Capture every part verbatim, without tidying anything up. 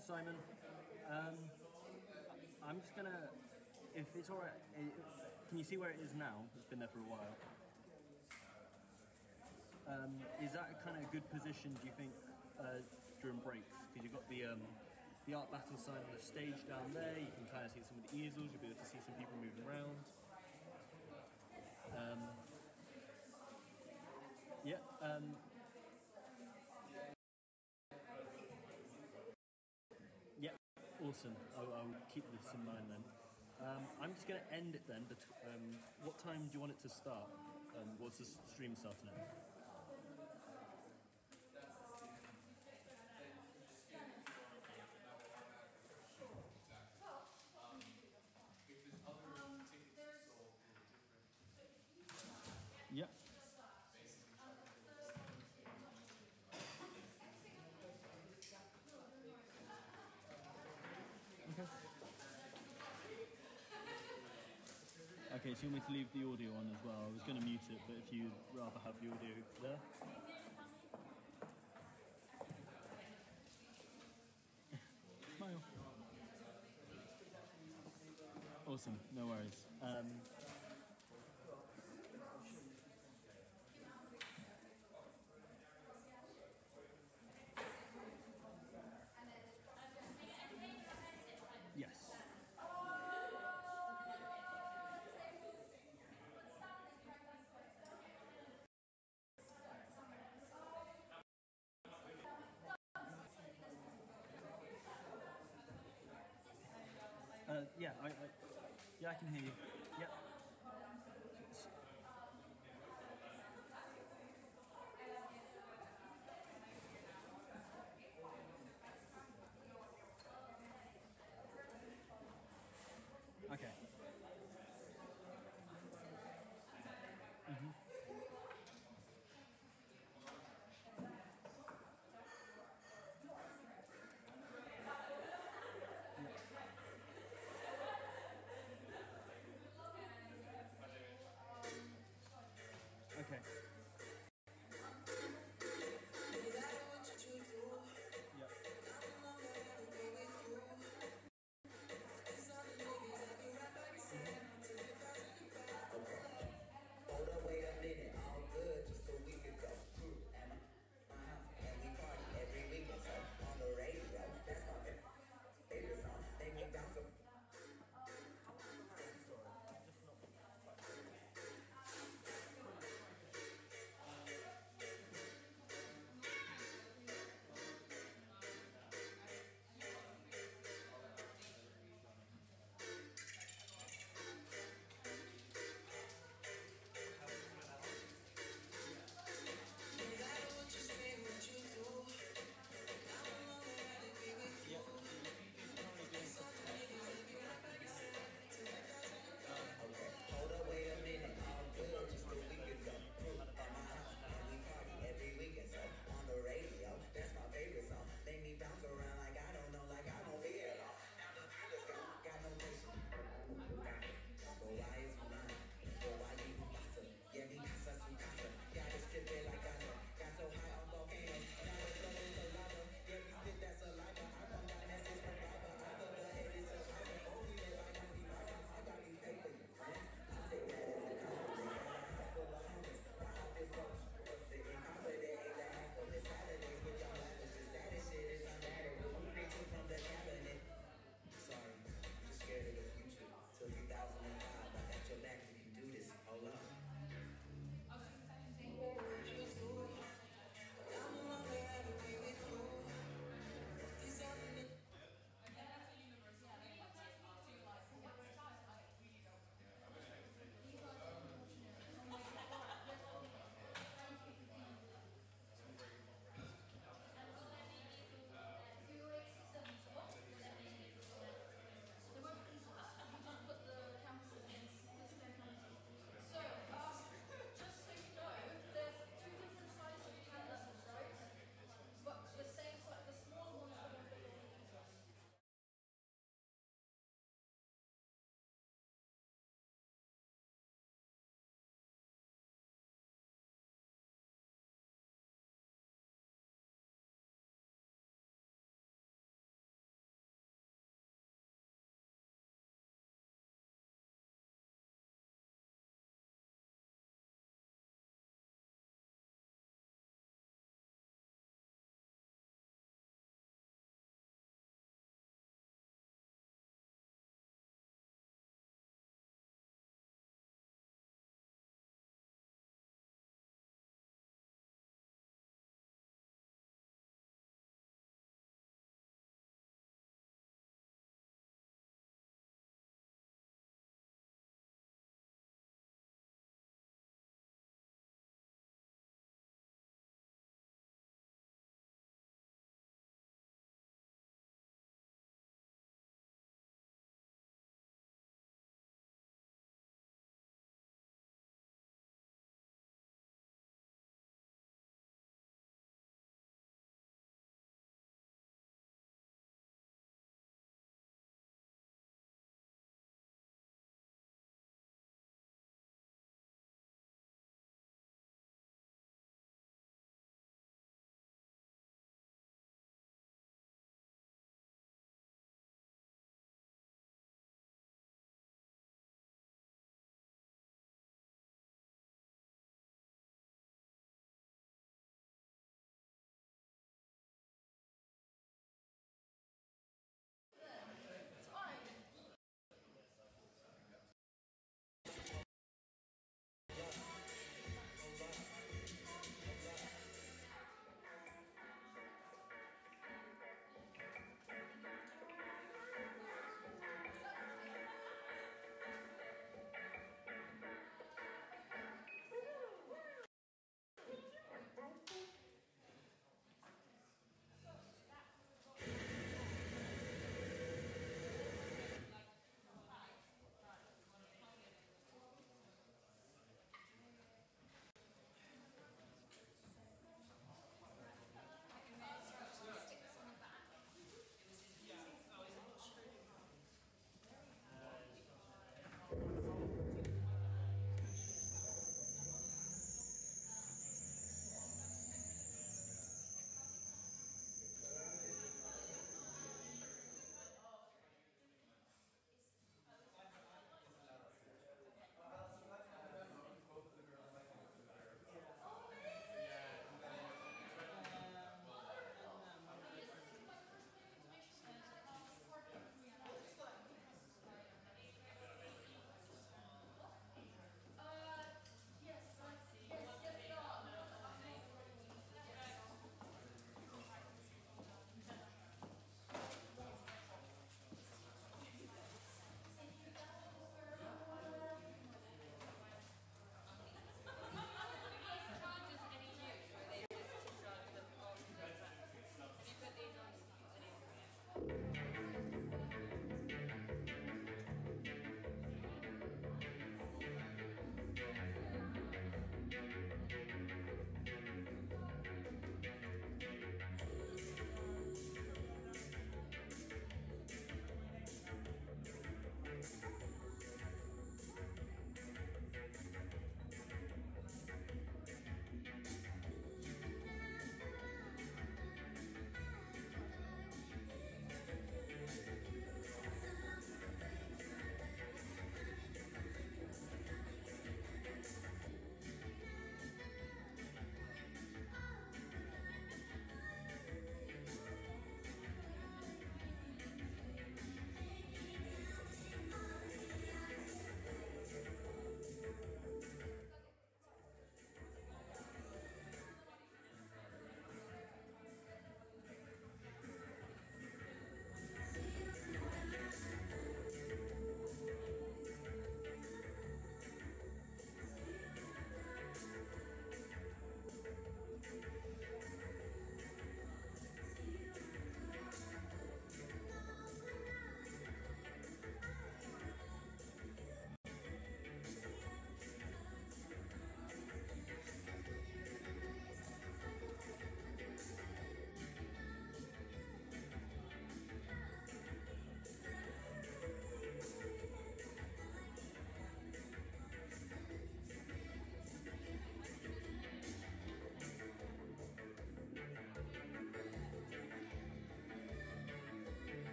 Simon. Um, I'm just gonna, if it's alright, can you see where it is now? It's been there for a while. Um, is that a kind of good position, do you think, uh, during breaks? Because you've got the um, the art battle sign on the stage down there, you can kind of see some of the easels, you'll be able to see some people moving around. Um, yeah, um, yeah, awesome. I'll, I'll keep this in mind then. Um, I'm just going to end it then. But, um, what time do you want it to start? Um, what's the stream starting at? Yeah. Okay. Okay, so you want me to leave the audio on as well? I was going to mute it, but if you'd rather have the audio there. Smile. Awesome, no worries. Um, yes. Uh, yeah, I, I, yeah, I can hear you. Yeah. Okay. Mm-hmm.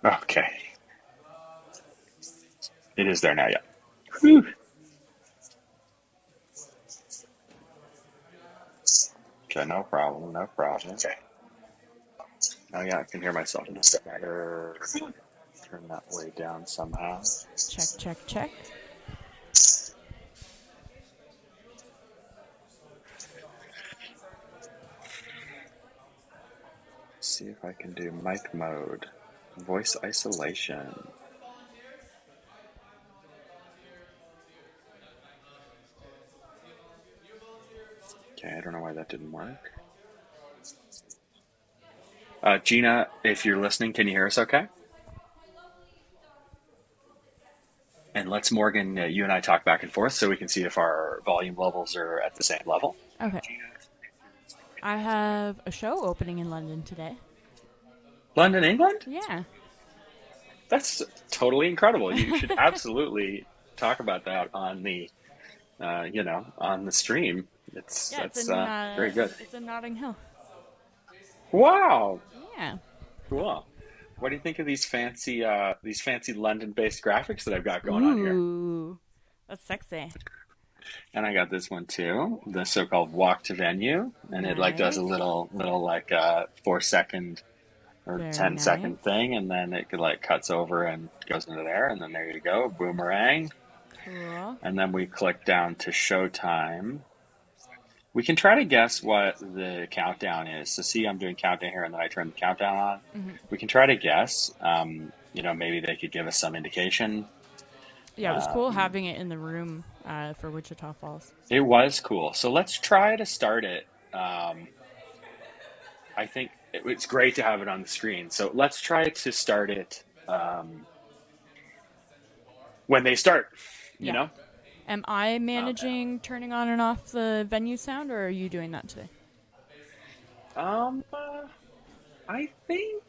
Okay. It is there now, yeah. Whew. Okay, no problem, no problem. Okay. Oh yeah, I can hear myself better. Turn that way down somehow. Check, check, check. See if I can do mic mode. Voice isolation. Okay, I don't know why that didn't work. Uh, Gina, if you're listening, can you hear us okay? And let's, Morgan, uh, you and I talk back and forth so we can see if our volume levels are at the same level. Okay. I have a show opening in London today. London, England? Yeah. That's totally incredible. You should absolutely talk about that on the, uh, you know, on the stream. It's Yeah, that's it's in, uh, uh, very good. It's in Notting Hill. Wow, Yeah. cool. What do you think of these fancy, uh, these fancy London-based graphics that I've got going Ooh, on here? That's sexy. And I got this one too, the so-called walk to venue, and it like does a Nice. little, little like uh, four second or Very ten second nice. thing, and then it could like cuts over and goes into there, and then there you go, boomerang. Cool. And then we click down to showtime. We can try to guess what the countdown is. So see, I'm doing countdown here, and then I turn the countdown on. Mm-hmm. We can try to guess. Um, you know, maybe they could give us some indication. Yeah, it was cool Um, having it in the room uh, for Wichita Falls. It was cool. So let's try to start it. Um, I think it, it's great to have it on the screen. So let's try to start it um, when they start, you Yeah. know? Am I managing turning on and off the venue sound, or are you doing that today? Um, uh, I think...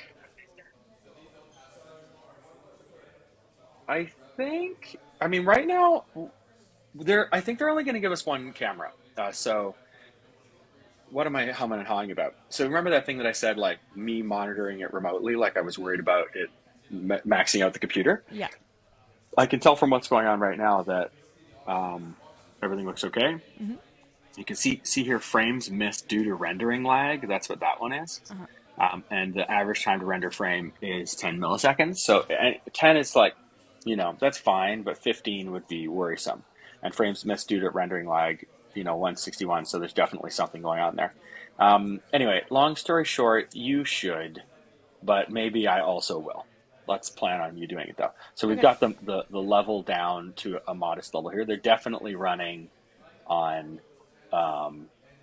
I think... I mean, right now, they're, I think they're only going to give us one camera. Uh, so... What am I humming and hawing about? So remember that thing that I said, like me monitoring it remotely, like I was worried about it ma- maxing out the computer? Yeah. I can tell from what's going on right now that um, everything looks okay. Mm-hmm. You can see see here frames missed due to rendering lag. That's what that one is. Uh-huh. Um, and the average time to render frame is ten milliseconds. So and ten is like, you know, that's fine, but fifteen would be worrisome. And frames missed due to rendering lag, you know, one sixty-one, so there's definitely something going on there. Um, anyway, long story short, you should, but maybe I also will. Let's plan on you doing it though. So we've Okay. got the, the, the level down to a modest level here. They're definitely running on, um,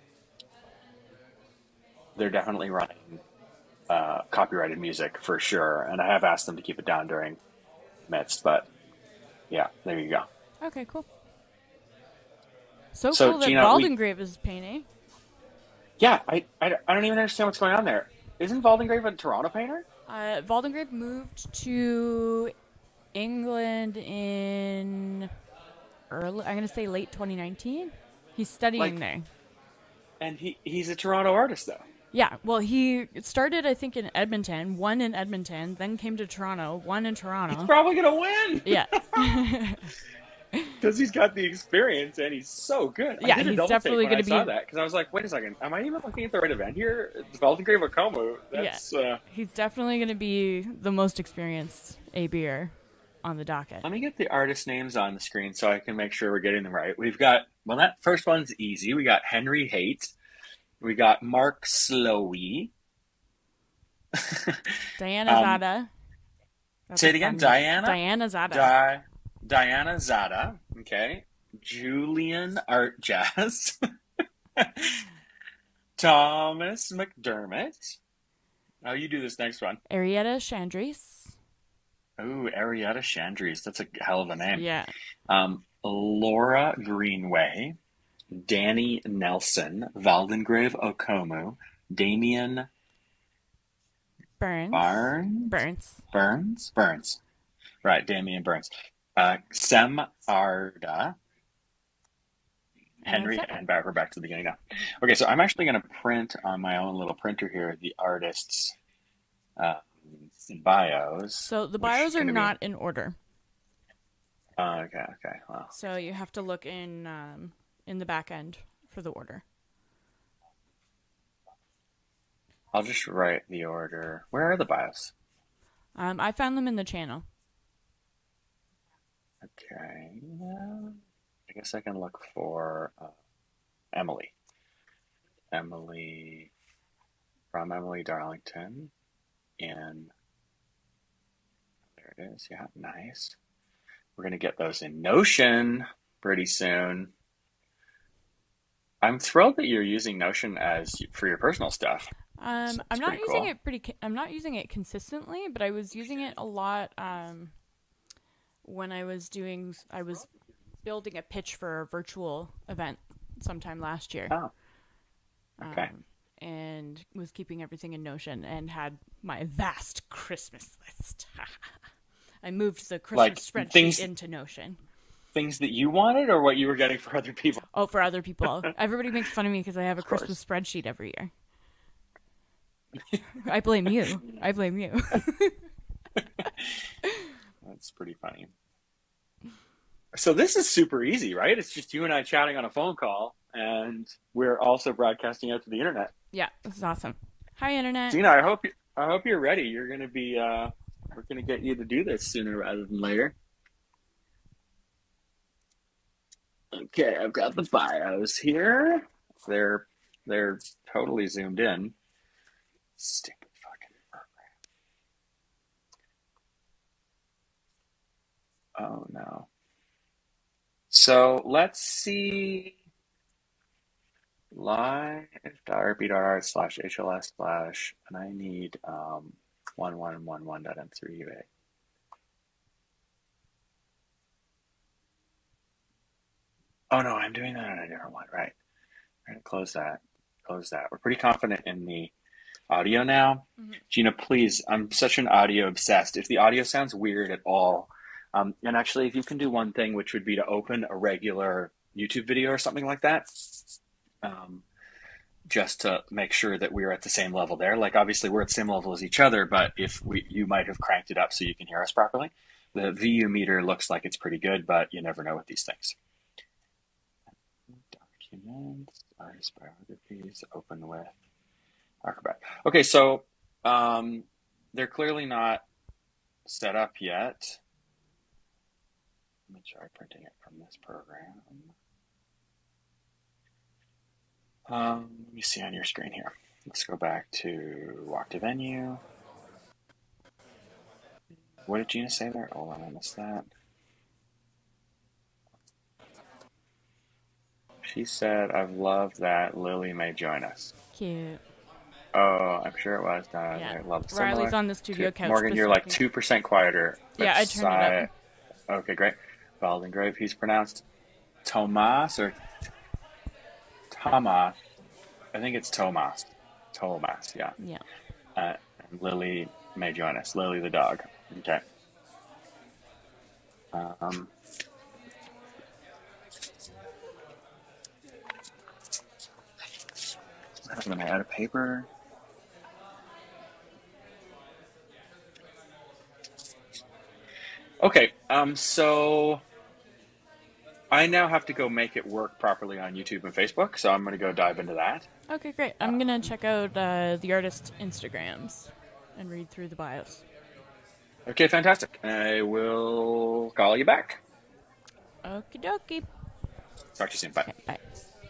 they're definitely running uh, copyrighted music for sure. And I have asked them to keep it down during midst, but yeah, there you go. Okay, cool. So, So, cool that Gina, we- Valdengrave is painting. Yeah, I, I, I don't even understand what's going on there. Isn't Valdengrave a Toronto painter? Uh, Valdengrave moved to England in early, I'm going to say late twenty nineteen. He's studying Like- there. And he, he's a Toronto artist, though. Yeah, well, he started, I think, in Edmonton, won in Edmonton, then came to Toronto, won in He's Toronto. probably going to win. Yeah. Because he's got the experience and he's so good. Yeah, I did a he's double definitely take when gonna I saw be- that because I was like, wait a second, am I even looking at the right event here? It's Valdengrave Okomu. That's. Uh, He's definitely going to be the most experienced A B-er on the docket. let me get the artist names on the screen so I can make sure we're getting them right. We've got, well, that first one's easy. We got Henry Haight. We got Mark Slowey. Diana Um, Zada. That's say a it again, fun name. Diana? Diana Zada. Di- Diana Zada. Okay. Julian Art Jazz. Thomas McDermott. Oh, you do this next one. Arietta Chandris. Ooh, Arietta Chandries. That's a hell of a name. Yeah. Um, Laura Greenway, Danny Nelson, Valdengrave Okomu, Damien Burns. Barnes. Burns. Burns? Burns. Right, Damien Burns. Uh, Sem Arda. And Henry, that's it. and back, we're back to the beginning now. Okay, so I'm actually going to print on my own little printer here the artist's uh, bios. So the which bios is are gonna be- not in order. Uh, okay, okay. Well, So you have to look in um, in the back end for the order. I'll just write the order. Where are the bios? Um, I found them in the channel. Okay. Yeah. I guess I can look for uh, Emily. Emily from Emily Darlington. In there it is. Yeah, nice. We're gonna get those in Notion pretty soon. I'm thrilled that you're using Notion as for your personal stuff. Um, That's I'm not pretty using cool. it pretty. co- I'm not using it consistently, but I was using it a lot um, when I was doing. I was building a pitch for a virtual event sometime last year. Oh, okay. Um, and was keeping everything in Notion and had my vast Christmas list. I moved the Christmas Like, spreadsheet things- into Notion. Things that you wanted or what you were getting for other people? Oh, for other people. Everybody makes fun of me because I have a Of course. Christmas spreadsheet every year. I blame you. I blame you. That's pretty funny. So this is super easy, right? It's just you and I chatting on a phone call, and we're also broadcasting out to the internet. Yeah, this is awesome. Hi, Internet. Dina, I hope you, I hope you're ready. You're gonna be, uh, we're gonna get you to do this sooner rather than later. Okay, I've got the bios here. They're they're totally zoomed in. Stupid fucking program. Oh no. So let's see. Live.rp.art slash hls slash, and I need um one one one one dot m three u a. Oh no, I'm doing that on a different one, right? I'm gonna close that. Close that. We're pretty confident in the audio now. Mhm. Gina, please, I'm such an audio obsessed. If the audio sounds weird at all, um, and actually if you can do one thing, which would be to open a regular YouTube video or something like that, um, just to make sure that we're at the same level there. Like obviously we're at the same level as each other, but if we, you might have cranked it up so you can hear us properly. The V U meter looks like it's pretty good, but you never know with these things. Documents, artist biographies, open with Acrobat. Okay, so um, they're clearly not set up yet. Let me try printing it from this program. Um, let me see on your screen here. Let's go back to walk to venue. What did Gina say there? Oh, I missed that. She said, I've loved that Lily may join us. Cute. Oh, I'm sure it was. Uh, Yeah. I love Riley's on the studio to- couch. Morgan, you're like beside two percent quieter. Yeah, I turned it up. Okay, great. Bald and Grave, he's pronounced Tomas or Thomas. I think it's Tomas. Tomas, yeah. me. Yeah. Uh, and Lily may join us. Lily the dog. Okay. Um, I'm going to add a paper. Okay, um, so I now have to go make it work properly on YouTube and Facebook, so I'm going to go dive into that. Okay, great. I'm gonna check out uh, the artist Instagrams and read through the bios. Okay, fantastic. I will call you back. Okie dokie. Talk to you soon. Bye. Okay, bye.